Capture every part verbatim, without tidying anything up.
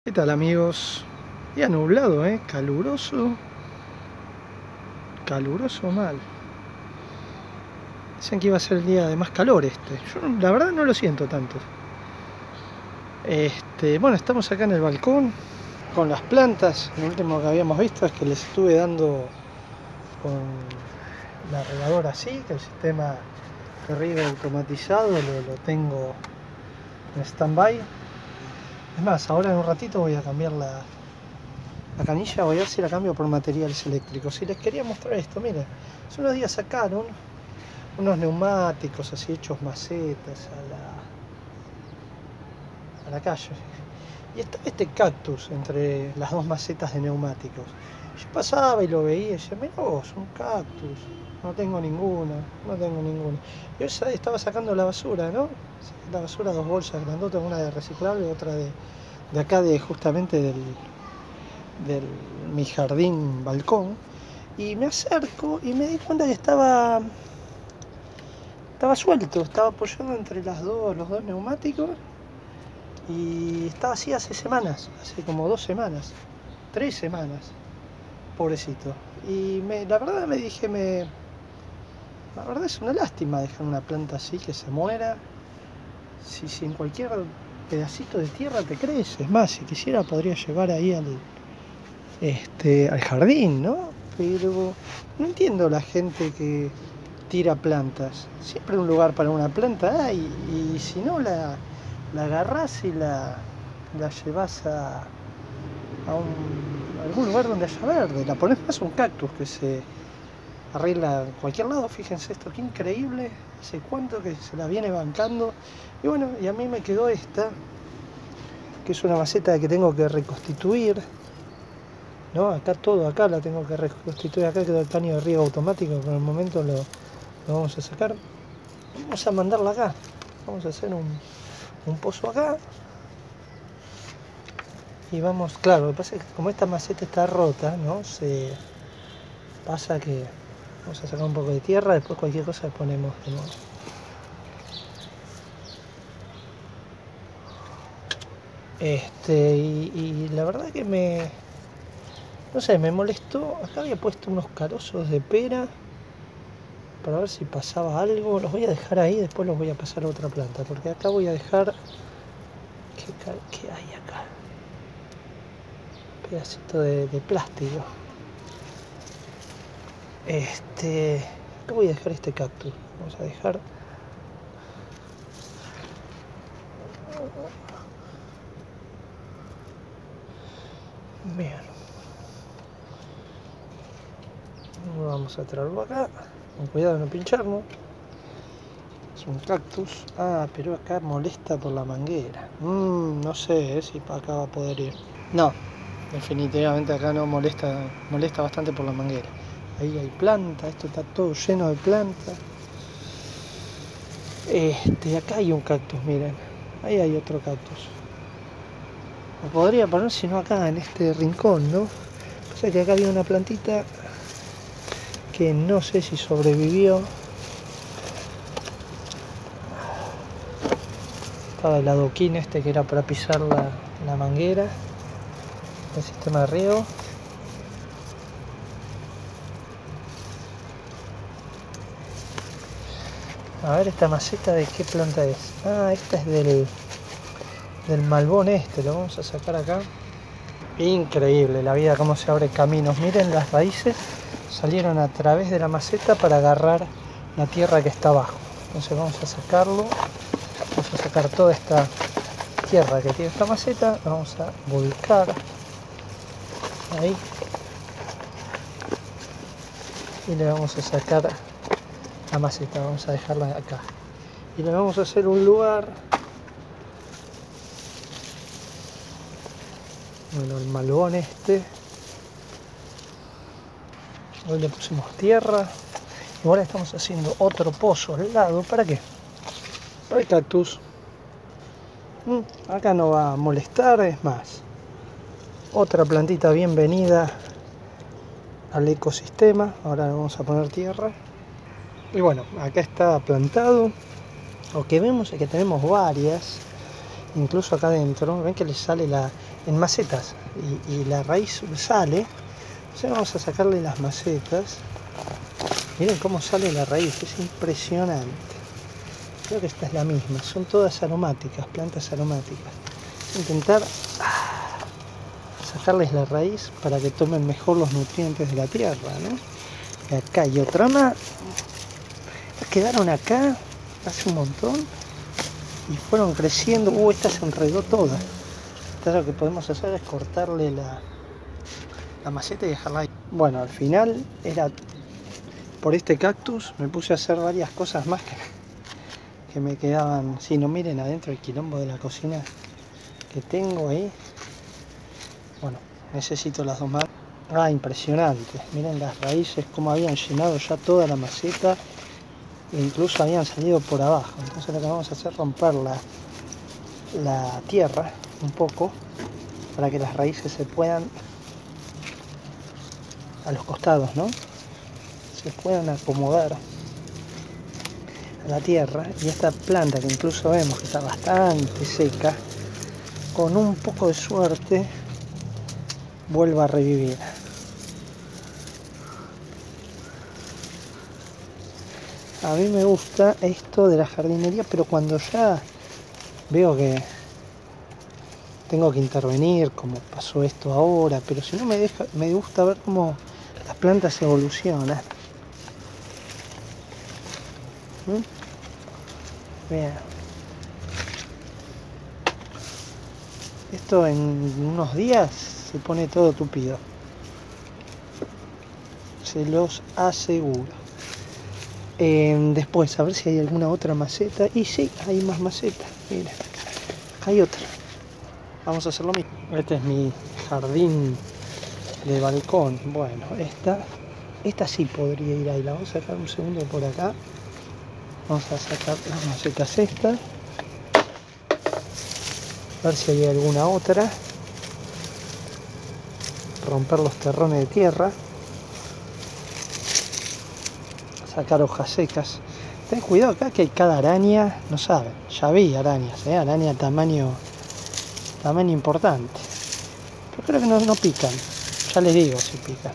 ¿Qué tal, amigos? Día nublado, ¿eh? Caluroso. Caluroso mal. Dicen que iba a ser el día de más calor este. Yo la verdad no lo siento tanto. Este, bueno, estamos acá en el balcón con las plantas. Lo último que habíamos visto es que les estuve dando con la regadora así, que el sistema de riego automatizado lo, lo tengo en stand-by. Es más, ahora en un ratito voy a cambiar la, la canilla, voy a ver si la cambio por materiales eléctricos. Y les quería mostrar esto, miren, hace unos días sacaron unos neumáticos así hechos macetas a la, a la calle. Y estaba este cactus entre las dos macetas de neumáticos. Yo pasaba y lo veía y decía, mirá vos, un cactus. No tengo ninguno, no tengo ninguno. Yo estaba sacando la basura, ¿no? La basura, dos bolsas grandotas, una de reciclable y otra de, de acá, de justamente del, del mi jardín balcón. Y me acerco y me di cuenta que estaba, estaba suelto, estaba apoyado entre las dos, los dos neumáticos. Y estaba así hace semanas, hace como dos semanas, tres semanas, pobrecito. Y me, la verdad me dije, me, la verdad es una lástima dejar una planta así que se muera. Si, si en cualquier pedacito de tierra te crece, es más, si quisiera podría llevar ahí al, este, al jardín, ¿no? Pero no entiendo la gente que tira plantas. Siempre un lugar para una planta hay, y si no la... la agarrás y la, la llevas a, a, un, a algún lugar donde haya verde, la pones más un cactus que se arregla en cualquier lado. Fíjense esto, qué increíble, hace cuánto que se la viene bancando. Y bueno, y a mí me quedó esta, que es una maceta que tengo que reconstituir, ¿no? Acá todo, acá la tengo que reconstituir, acá quedó el caño de riego automático, por el momento lo, lo vamos a sacar. Vamos a mandarla acá, vamos a hacer un un pozo acá y vamos, claro, lo que pasa es que como esta maceta está rota, ¿no? Se pasa que vamos a sacar un poco de tierra, después cualquier cosa le ponemos de nuevo. Este, y, y la verdad que me, no sé, me molestó. Acá había puesto unos carozos de pera para ver si pasaba algo. Los voy a dejar ahí, después los voy a pasar a otra planta, porque acá voy a dejar... ¿Qué, qué hay acá? Un pedacito de, de plástico. Este... Acá voy a dejar este cactus. Vamos a dejar... Bien. Vamos a traerlo acá. Con cuidado de no pincharnos. Es un cactus. Ah, pero acá molesta por la manguera. Mm, no sé eh, si acá va a poder ir. No, definitivamente acá no molesta, molesta bastante por la manguera. Ahí hay planta, esto está todo lleno de planta. Este, acá hay un cactus, miren. Ahí hay otro cactus. Lo podría poner si no acá, en este rincón, ¿no? O sea que acá había una plantita que no sé si sobrevivió. Estaba el adoquín este que era para pisar la, la manguera, el sistema de riego. A ver, esta maceta de qué planta es. Ah, esta es del, del malbón este, lo vamos a sacar acá. Increíble la vida, cómo se abre caminos. Miren, las raíces salieron a través de la maceta para agarrar la tierra que está abajo. Entonces vamos a sacarlo. Vamos a sacar toda esta tierra que tiene esta maceta, la vamos a volcar ahí y le vamos a sacar la maceta, vamos a dejarla acá y le vamos a hacer un lugar. Bueno, el malbón este, hoy le pusimos tierra y ahora estamos haciendo otro pozo al lado. ¿Para qué? Para el cactus. Acá no va a molestar, es más, otra plantita bienvenida al ecosistema. Ahora le vamos a poner tierra y bueno, acá está plantado. Lo que vemos es que tenemos varias incluso acá adentro, ven que le sale la, en macetas y, y la raíz sale. Entonces vamos a sacarle las macetas. Miren cómo sale la raíz, es impresionante. Creo que esta es la misma, son todas aromáticas, plantas aromáticas. Intentar ah, sacarles la raíz para que tomen mejor los nutrientes de la tierra, ¿no? Y acá hay otra más. Quedaron acá hace un montón y fueron creciendo. Uh, esta se enredó toda. Entonces lo que podemos hacer es cortarle la, la maceta y dejarla ahí. Bueno, al final era por este cactus me puse a hacer varias cosas más que, que me quedaban. Si no, miren adentro el quilombo de la cocina que tengo ahí. Bueno, necesito las dos más. Ah, impresionante. Miren las raíces como habían llenado ya toda la maceta e incluso habían salido por abajo. Entonces lo que vamos a hacer es romper la, la tierra un poco para que las raíces se puedan a los costados, ¿no? Se puedan acomodar a la tierra, y esta planta que incluso vemos que está bastante seca, con un poco de suerte vuelva a revivir. A mí me gusta esto de la jardinería, pero cuando ya veo que tengo que intervenir, como pasó esto ahora, pero si no me deja, me gusta ver cómo las plantas evolucionan. ¿Mm? Bien. Esto en unos días se pone todo tupido. Se los aseguro. Eh, después, a ver si hay alguna otra maceta. Y sí, hay más macetas. Mira, hay otra. Vamos a hacer lo mismo. Este es mi jardín de balcón. Bueno, esta, esta sí podría ir ahí. La vamos a sacar un segundo por acá. Vamos a sacar las macetas estas. A ver si hay alguna otra. Romper los terrones de tierra. Sacar hojas secas. Ten cuidado acá que hay cada araña, no saben, ya vi arañas, ¿eh? Araña tamaño tamaño importante. Pero creo que no, no pican, ya les digo si pican.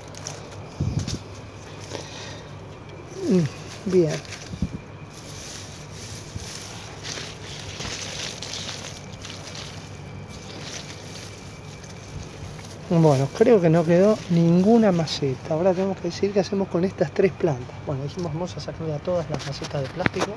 Mm, bien. Bueno, creo que no quedó ninguna maceta. Ahora tenemos que decir qué hacemos con estas tres plantas. Bueno, dijimos vamos a sacarle a todas las macetas de plástico.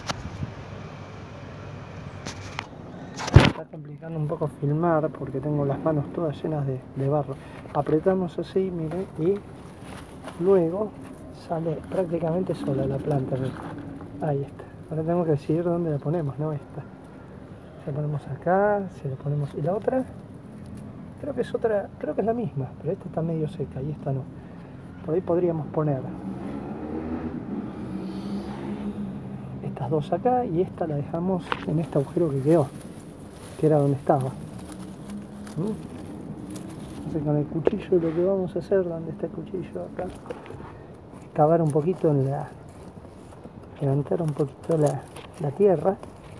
Me está complicando un poco filmar porque tengo las manos todas llenas de, de barro. Apretamos así, miren, y luego sale prácticamente sola la planta. Ahí está. Ahora tenemos que decidir dónde la ponemos, ¿no? Esta. Se la ponemos acá, se la ponemos... ¿Y la otra? Creo que es otra, creo que es la misma, pero esta está medio seca y esta no. Por ahí podríamos poner estas dos acá y esta la dejamos en este agujero que quedó, que era donde estaba. ¿Mm? Entonces con el cuchillo lo que vamos a hacer, donde está el cuchillo acá, es cavar un poquito en la, levantar un poquito la, la tierra.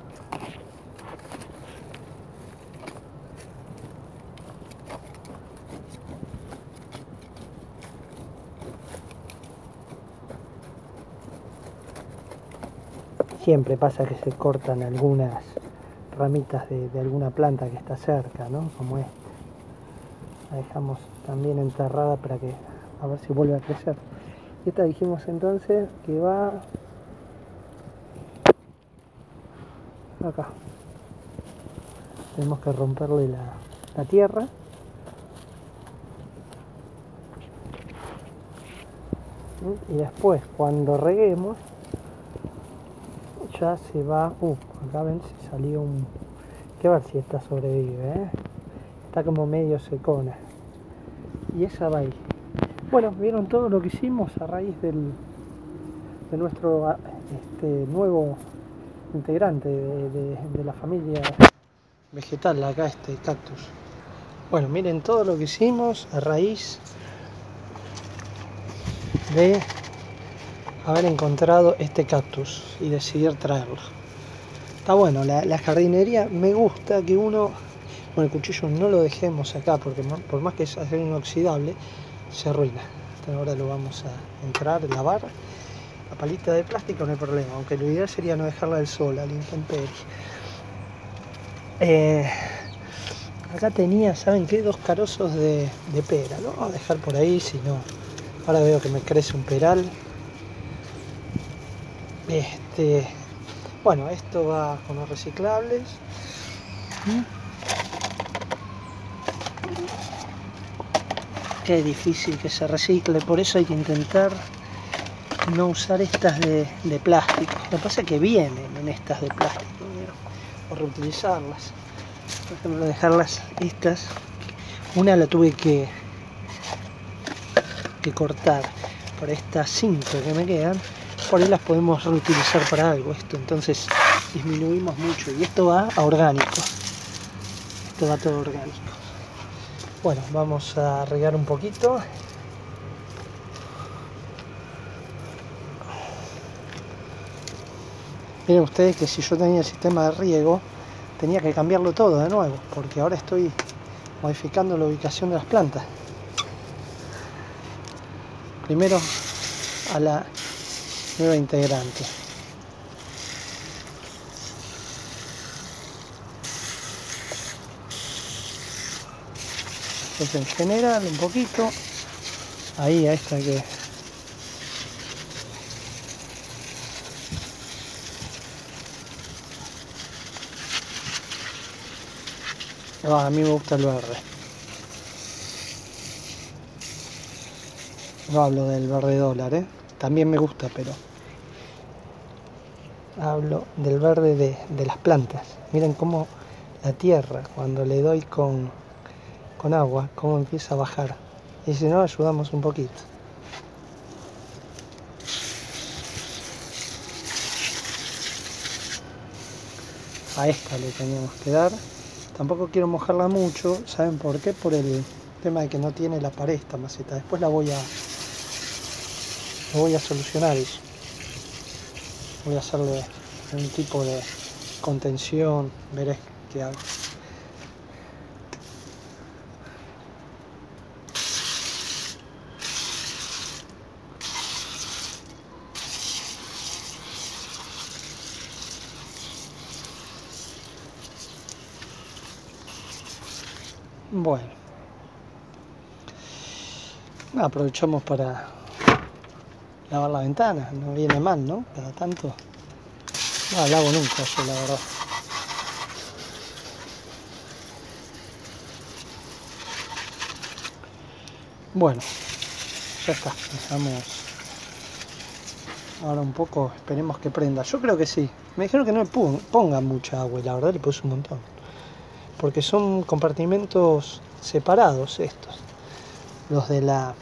Siempre pasa que se cortan algunas ramitas de, de alguna planta que está cerca, ¿no? Como esta. La dejamos también enterrada para que a ver si vuelve a crecer. Y esta dijimos entonces que va acá. Tenemos que romperle la, la tierra. Y después cuando reguemos ya se va, uh, acá ven si salió un, hay que ver si esta sobrevive, ¿eh? Está como medio secona, y esa va ahí. Bueno, vieron todo lo que hicimos a raíz del, de nuestro este, nuevo integrante de, de, de la familia vegetal, acá este cactus. Bueno, miren todo lo que hicimos a raíz de haber encontrado este cactus y decidir traerlo. Está bueno, la, la jardinería me gusta que uno, bueno, el cuchillo no lo dejemos acá porque por más que es acero inoxidable, se arruina. Entonces ahora lo vamos a entrar, lavar. La palita de plástico no hay problema, aunque lo ideal sería no dejarla al sol, a la intemperie. Eh, acá tenía, ¿saben qué? Dos carozos de, de pera, lo vamos a dejar por ahí, si no, ahora veo que me crece un peral. Este, bueno, esto va con los reciclables. Qué difícil que se recicle, por eso hay que intentar no usar estas de, de plástico. Lo que pasa es que vienen en estas de plástico, ¿vieron? O reutilizarlas. Por ejemplo, dejarlas estas. Una la tuve que, que cortar por estas cinco que me quedan. Por ahí las podemos reutilizar para algo esto. Entonces disminuimos mucho. Y esto va a orgánico. Esto va todo orgánico. Bueno, vamos a regar un poquito. Miren ustedes que si yo tenía el sistema de riego, tenía que cambiarlo todo de nuevo, porque ahora estoy modificando la ubicación de las plantas. Primero a la nueva integrante. Entonces en general un poquito. Ahí a esta que... Oh, a mí me gusta el verde. No hablo del verde dólar, ¿eh? También me gusta, pero... hablo del verde de, de las plantas. Miren cómo la tierra, cuando le doy con, con agua, cómo empieza a bajar. Y si no, ayudamos un poquito. A esta le teníamos que dar. Tampoco quiero mojarla mucho, ¿saben por qué? Por el tema de que no tiene la pared esta maceta. Después la voy a lo voy a solucionar eso. Voy a hacerle un tipo de contención, veré qué hago. Bueno, aprovechamos para lavar la ventana, no viene mal, ¿no? Cada tanto. No lavo nunca yo, la verdad. Bueno, ya está. Dejamos ahora un poco, esperemos que prenda. Yo creo que sí. Me dijeron que no le ponga mucha agua y la verdad le puse un montón. Porque son compartimentos separados estos. Los de la...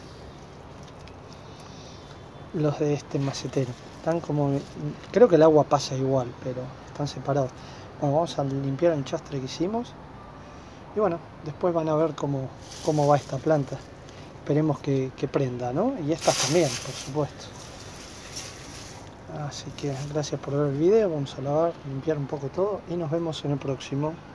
los de este macetero. Están como... creo que el agua pasa igual, pero están separados. Bueno, vamos a limpiar el enchastre que hicimos. Y bueno, después van a ver cómo, cómo va esta planta. Esperemos que, que prenda, ¿no? Y estas también, por supuesto. Así que gracias por ver el video. Vamos a lavar, limpiar un poco todo y nos vemos en el próximo.